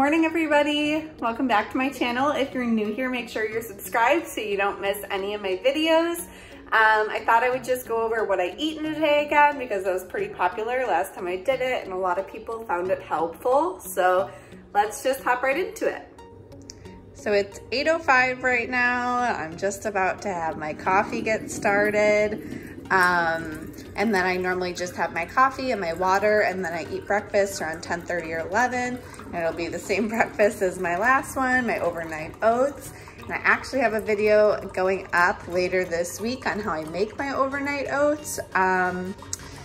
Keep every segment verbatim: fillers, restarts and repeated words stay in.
morning, everybody. Welcome back to my channel. If you're new here, make sure you're subscribed so you don't miss any of my videos. Um, I thought I would just go over what I eat in a day again because that was pretty popular last time I did it and a lot of people found it helpful. So let's just hop right into it. So it's eight oh five right now. I'm just about to have my coffee get started. Um, and then I normally just have my coffee and my water, and then I eat breakfast around ten thirty or eleven. And it'll be the same breakfast as my last one, my overnight oats. And I actually have a video going up later this week on how I make my overnight oats. Um,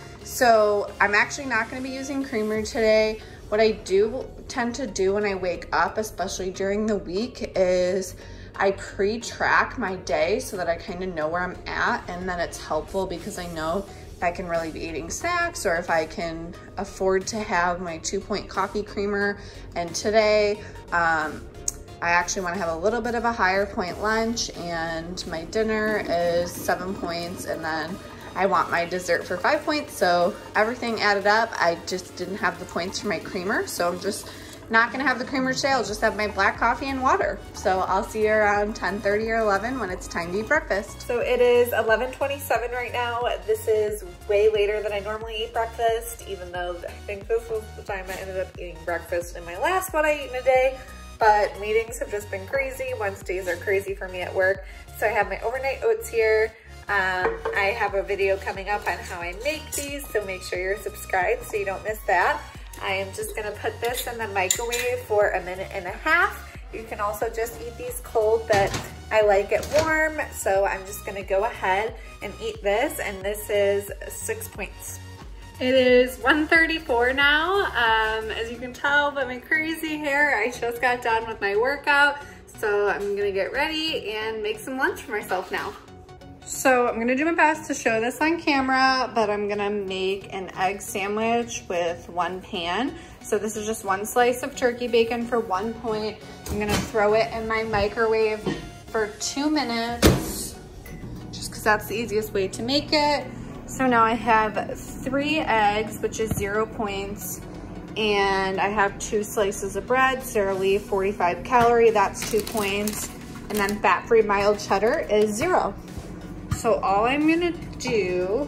so I'm actually not going to be using creamer today. What I do tend to do when I wake up, especially during the week, is I pre-track my day so that I kind of know where I'm at, and then it's helpful because I know if I can really be eating snacks or if I can afford to have my two point coffee creamer. And today, um, I actually want to have a little bit of a higher point lunch, and my dinner is seven points, and then I want my dessert for five points. So everything added up, I just didn't have the points for my creamer. So I'm just not gonna have the creamer today. I'll just have my black coffee and water. So I'll see you around ten thirty or eleven when it's time to eat breakfast. So it is eleven twenty-seven right now. This is way later than I normally eat breakfast, even though I think this was the time I ended up eating breakfast in my last one I eat in a day. But meetings have just been crazy. Wednesdays are crazy for me at work. So I have my overnight oats here. Um, I have a video coming up on how I make these, so make sure you're subscribed so you don't miss that. I am just gonna put this in the microwave for a minute and a half. You can also just eat these cold, but I like it warm, so I'm just gonna go ahead and eat this, and this is six points. It is one thirty-four now. Um, as you can tell by my crazy hair, I just got done with my workout, so I'm gonna get ready and make some lunch for myself now. So I'm gonna do my best to show this on camera, but I'm gonna make an egg sandwich with one pan. So this is just one slice of turkey bacon for one point. I'm gonna throw it in my microwave for two minutes, just because that's the easiest way to make it. So now I have three eggs, which is zero points, and I have two slices of bread, Sara Lee forty-five calorie, that's two points, and then fat-free mild cheddar is zero. So all I'm gonna do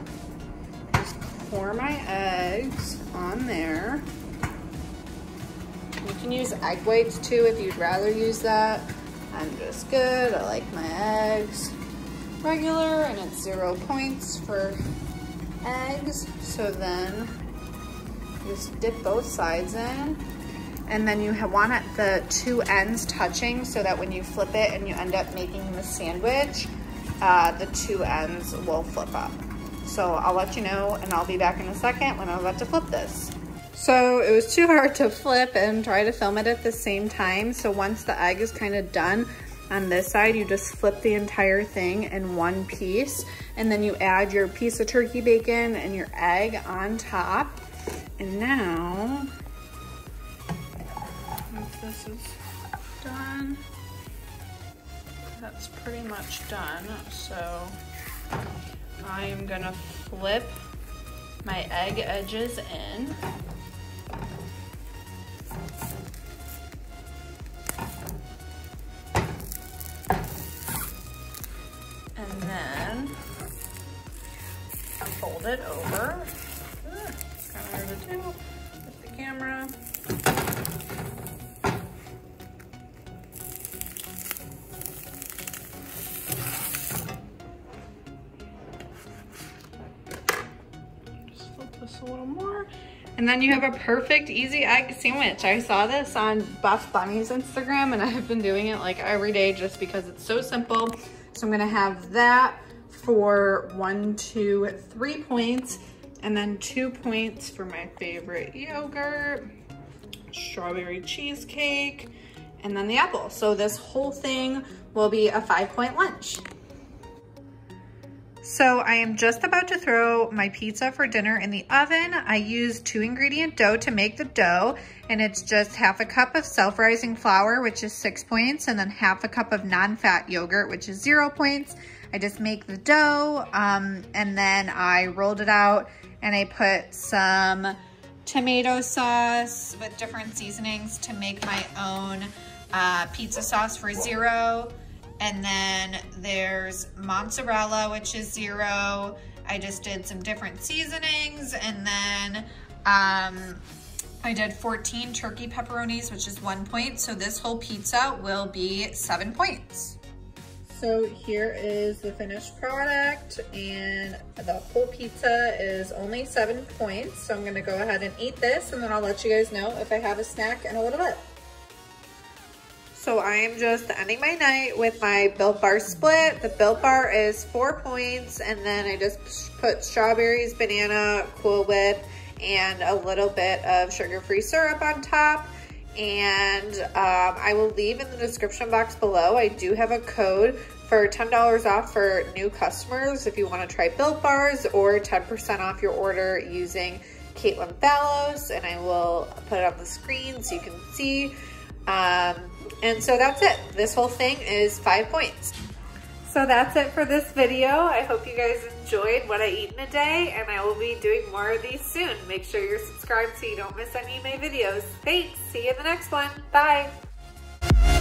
is pour my eggs on there. You can use egg whites too if you'd rather use that. I'm just good, I like my eggs regular, and it's zero points for eggs. So then just dip both sides in, and then you want it, the two ends touching so that when you flip it and you end up making the sandwich, Uh, the two ends will flip up. So I'll let you know, and I'll be back in a second when I'm about to flip this. So it was too hard to flip and try to film it at the same time. So once the egg is kind of done on this side, you just flip the entire thing in one piece, and then you add your piece of turkey bacon and your egg on top. And now, once this is done, that's pretty much done. So I am gonna flip my egg edges in. And then fold it over. Kind of hard to do with the camera. A little more, and then you have a perfect easy egg sandwich. I saw this on Buff Bunny's Instagram, and I've been doing it like every day just because it's so simple. So I'm gonna have that for one, two, three points, and then two points for my favorite yogurt, strawberry cheesecake, and then the apple. So this whole thing will be a five point lunch. So I am just about to throw my pizza for dinner in the oven. I used two ingredient dough to make the dough, and it's just half a cup of self-rising flour, which is six points, and then half a cup of non-fat yogurt, which is zero points. I just make the dough, um, and then I rolled it out, and I put some tomato sauce with different seasonings to make my own uh, pizza sauce for zero. And then there's mozzarella, which is zero. I just did some different seasonings. And then um, I did fourteen turkey pepperonis, which is one point. So this whole pizza will be seven points. So here is the finished product, and the whole pizza is only seven points. So I'm gonna go ahead and eat this, and then I'll let you guys know if I have a snack in a little bit. So I am just ending my night with my Built Bar split. The Built Bar is four points, and then I just put strawberries, banana, Cool Whip, and a little bit of sugar-free syrup on top. And um, I will leave in the description box below. I do have a code for ten dollars off for new customers if you want to try Built Bars, or ten percent off your order using Caitlin Fallows, and I will put it on the screen so you can see. Um, and so that's it. This whole thing is five points. So that's it for this video. I hope you guys enjoyed what I eat in a day, and I will be doing more of these soon. Make sure you're subscribed so you don't miss any of my videos. Thanks. See you in the next one. Bye.